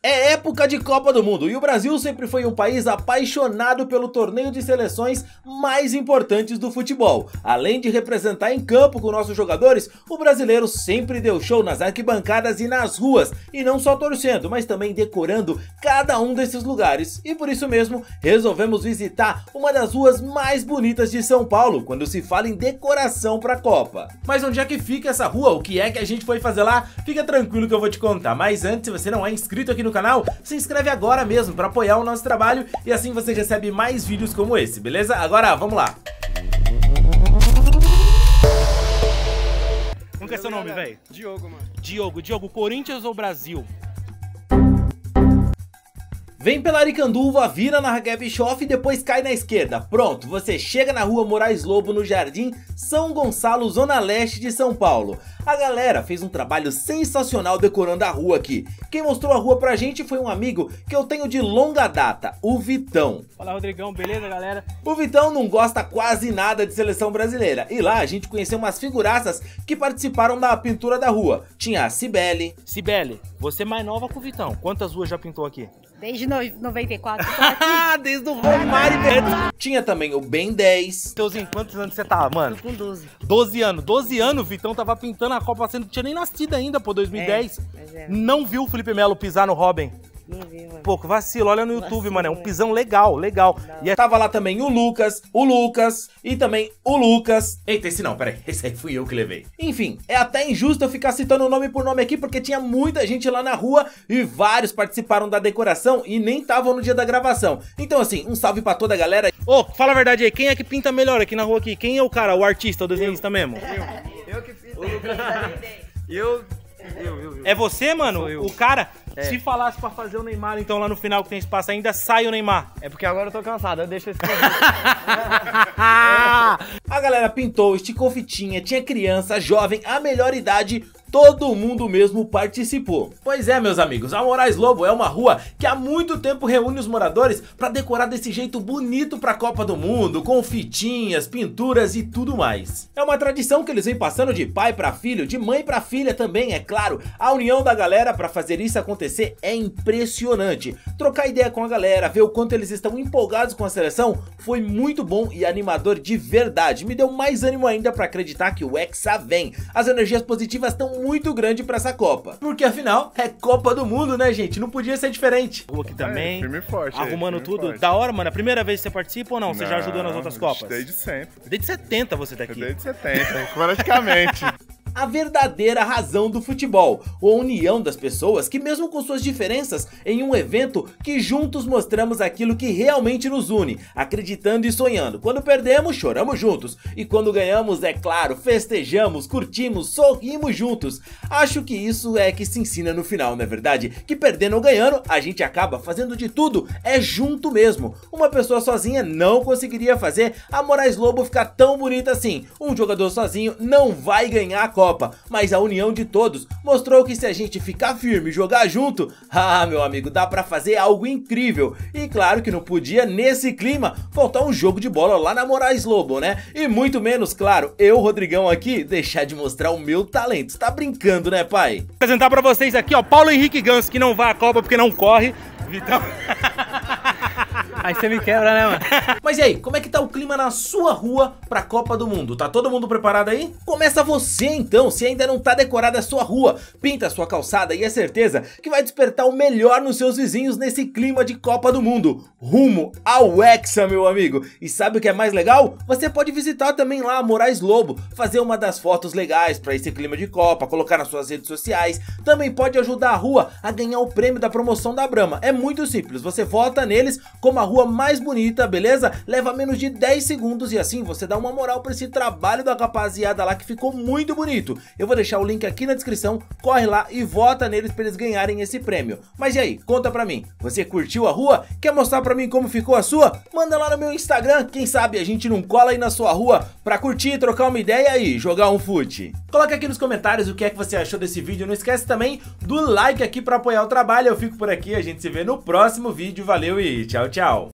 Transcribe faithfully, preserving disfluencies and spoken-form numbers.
É época de Copa do Mundo e o Brasil sempre foi um país apaixonado pelo torneio de seleções mais importantes do futebol. Além de representar em campo com nossos jogadores, o brasileiro sempre deu show nas arquibancadas e nas ruas, e não só torcendo, mas também decorando cada um desses lugares. E por isso mesmo, resolvemos visitar uma das ruas mais bonitas de São Paulo, quando se fala em decoração para a Copa. Mas onde é que fica essa rua? O que é que a gente foi fazer lá? Fica tranquilo que eu vou te contar. Mas antes, se você não é inscrito aqui no canal, se inscreve agora mesmo para apoiar o nosso trabalho e assim você recebe mais vídeos como esse, beleza? Agora vamos lá! Como que é seu nome, velho? Diogo, mano. Diogo, Diogo, Corinthians ou Brasil? Vem pela Aricanduva, vira na Ragué Bischoff e depois cai na esquerda. Pronto, você chega na rua Moraes Lobo, no Jardim São Gonçalo, zona leste de São Paulo. A galera fez um trabalho sensacional decorando a rua aqui. Quem mostrou a rua pra gente foi um amigo que eu tenho de longa data, o Vitão. Fala, Rodrigão, beleza, galera? O Vitão não gosta quase nada de seleção brasileira. E lá a gente conheceu umas figuraças que participaram da pintura da rua. Tinha a Cibele. Cibele, você é mais nova que o Vitão. Quantas ruas já pintou aqui? Desde noventa e quatro. Desde o Romário. Tinha também o Ben dez. Teuzinho, quantos anos você tá, mano? Com doze. doze anos. doze anos, o Vitão tava pintando a Copa, você não tinha nem nascido ainda, pô, dois mil e dez. É, é. Não viu o Felipe Melo pisar no Robin? Não vi, mano. Pô, que vacilo, olha no YouTube, Vacilo, mano, é um é. pisão legal, legal. E aí tava lá também o Lucas, o Lucas e também o Lucas. Eita, esse não, peraí, esse aí fui eu que levei. Enfim, é até injusto eu ficar citando nome por nome aqui, porque tinha muita gente lá na rua e vários participaram da decoração e nem estavam no dia da gravação. Então assim, um salve pra toda a galera. Ô, oh, fala a verdade aí, quem é que pinta melhor aqui na rua aqui? Quem é o cara, o artista, o desenhista mesmo? Eu que fiz. Eu, eu, eu, eu. É você, mano? Sou eu. O cara? É. Se falasse pra fazer o Neymar, então lá no final que tem espaço ainda, sai o Neymar. É porque agora eu tô cansado, eu deixo esse A galera pintou, esticou fitinha, tinha criança, jovem, a melhor idade, todo mundo mesmo participou. Pois é, meus amigos, a Moraes Lobo é uma rua que há muito tempo reúne os moradores pra decorar desse jeito bonito pra Copa do Mundo, com fitinhas, pinturas e tudo mais. É uma tradição que eles vêm passando de pai pra filho, de mãe pra filha também, é claro. A união da galera pra fazer isso acontecer é impressionante. Trocar ideia com a galera, ver o quanto eles estão empolgados com a seleção, foi muito bom e animador de verdade. Me deu mais ânimo ainda pra acreditar que o Hexa vem. As energias positivas estão muito grandes pra essa Copa. Porque afinal, é Copa do Mundo, né, gente? Não podia ser diferente. Rua aqui também, É, firme e forte, arrumando aí, firme e tudo. forte. Da hora, mano. A primeira vez que você participa ou não? Você já ajudou nas Não, outras Copas? Desde sempre. Desde setenta você tá aqui. Desde setenta, praticamente. A verdadeira razão do futebol, a união das pessoas que mesmo com suas diferenças, em um evento que juntos mostramos aquilo que realmente nos une, acreditando e sonhando. Quando perdemos, choramos juntos, e quando ganhamos, é claro, festejamos, curtimos, sorrimos juntos. Acho que isso é que se ensina no final, não é verdade? Que perdendo ou ganhando, a gente acaba fazendo de tudo, é junto mesmo. Uma pessoa sozinha não conseguiria fazer a Moraes Lobo ficar tão bonita assim. Um jogador sozinho não vai ganhar a Copa. Copa, mas a união de todos mostrou que se a gente ficar firme e jogar junto, ah, meu amigo, dá pra fazer algo incrível. E claro que não podia, nesse clima, faltar um jogo de bola lá na Moraes Lobo, né? E muito menos, claro, eu, Rodrigão aqui, deixar de mostrar o meu talento. Você tá brincando, né, pai? Vou apresentar pra vocês aqui, ó, Paulo Henrique Ganso, que não vai à Copa porque não corre. Vitão... Aí você me quebra, né, mano? Mas e aí, como é que tá o clima na sua rua pra Copa do Mundo? Tá todo mundo preparado aí? Começa você então, se ainda não tá decorada a sua rua, pinta a sua calçada e é certeza que vai despertar o melhor nos seus vizinhos nesse clima de Copa do Mundo. Rumo ao Hexa, meu amigo. E sabe o que é mais legal? Você pode visitar também lá a Moraes Lobo, fazer uma das fotos legais pra esse clima de Copa, colocar nas suas redes sociais. Também pode ajudar a rua a ganhar o prêmio da promoção da Brahma. É muito simples, você vota neles como a rua mais bonita, beleza? Leva menos de dez segundos e assim você dá uma moral pra esse trabalho da rapaziada lá que ficou muito bonito. Eu vou deixar o link aqui na descrição, corre lá e vota neles pra eles ganharem esse prêmio. Mas e aí, conta pra mim, você curtiu a rua? Quer mostrar pra mim como ficou a sua? Manda lá no meu Instagram, quem sabe a gente não cola aí na sua rua pra curtir, trocar uma ideia e jogar um fute. Coloca aqui nos comentários o que é que você achou desse vídeo, não esquece também do like aqui pra apoiar o trabalho. Eu fico por aqui, a gente se vê no próximo vídeo, valeu e tchau, tchau.